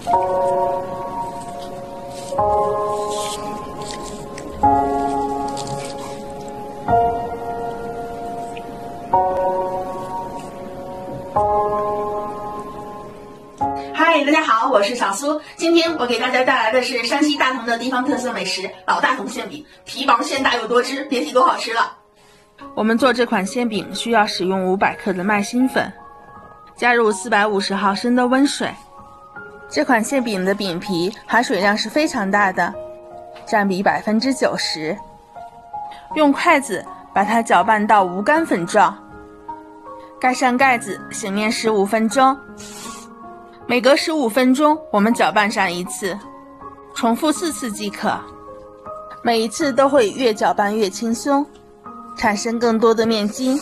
嗨，大家好，我是小苏。今天我给大家带来的是山西大同的地方特色美食老大同馅饼，皮薄馅大又多汁，别提多好吃了。我们做这款馅饼需要使用500克的麦芯粉，加入450毫升的温水。这款馅饼的饼皮含水量是非常大的，占比90%。用筷子把它搅拌到无干粉状，盖上盖子，醒面15分钟。每隔15分钟我们搅拌上一次，重复4次即可。每一次都会越搅拌越轻松，产生更多的面筋。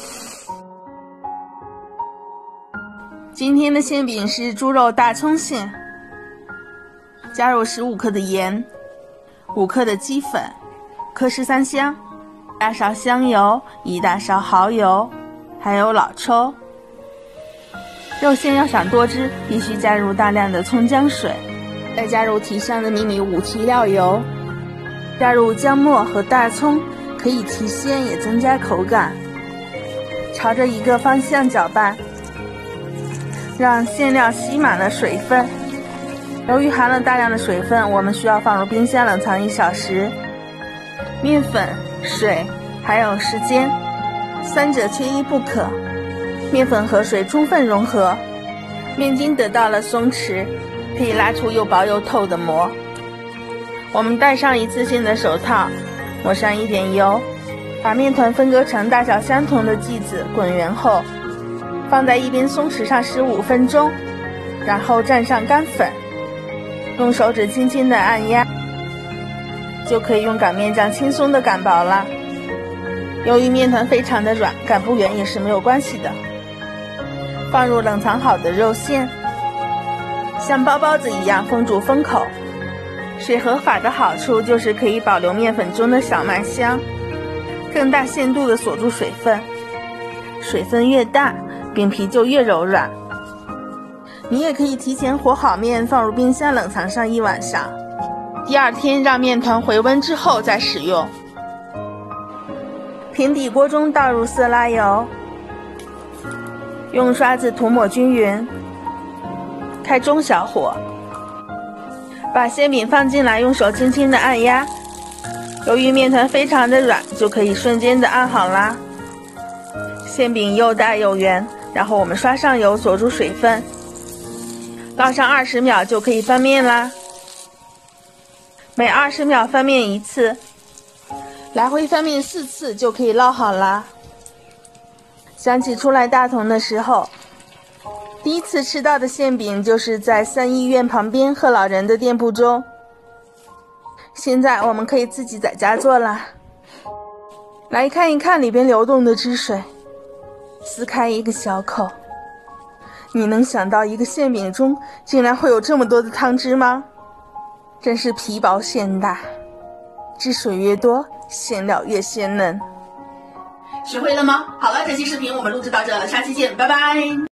今天的馅饼是猪肉大葱馅，加入15克的盐，5克的鸡粉，克13香，大勺香油，1大勺蚝油，还有老抽。肉馅要想多汁，必须加入大量的葱姜水，再加入提香的秘密武器料油，加入姜末和大葱，可以提鲜也增加口感。朝着一个方向搅拌，让馅料吸满了水分。由于含了大量的水分，我们需要放入冰箱冷藏1小时。面粉、水还有时间，三者缺一不可。面粉和水充分融合，面筋得到了松弛，可以拉出又薄又透的膜。我们戴上一次性的手套，抹上一点油，把面团分割成大小相同的剂子，滚圆后放在一边松弛上15分钟，然后蘸上干粉，用手指轻轻的按压，就可以用擀面杖轻松的擀薄了。由于面团非常的软，擀不圆也是没有关系的。放入冷藏好的肉馅，像包包子一样封住封口。水和法的好处就是可以保留面粉中的小麦香，更大限度的锁住水分。水分越大，饼皮就越柔软。你也可以提前和好面，放入冰箱冷藏上1晚上，第2天让面团回温之后再使用。平底锅中倒入色拉油，用刷子涂抹均匀，开中小火，把馅饼放进来，用手轻轻的按压。由于面团非常的软，就可以瞬间的按好啦。馅饼又大又圆，然后我们刷上油锁住水分，烙上20秒就可以翻面啦。每20秒翻面1次，来回翻面4次就可以烙好啦。想起初来大同的时候，第一次吃到的馅饼就是在3医院旁边贺老人的店铺中。现在我们可以自己在家做啦。来看一看里边流动的汁水，撕开一个小口，你能想到一个馅饼中竟然会有这么多的汤汁吗？真是皮薄馅大，汁水越多，馅料越鲜嫩。学会了吗？好了，这期视频我们录制到这了，下期见，拜拜。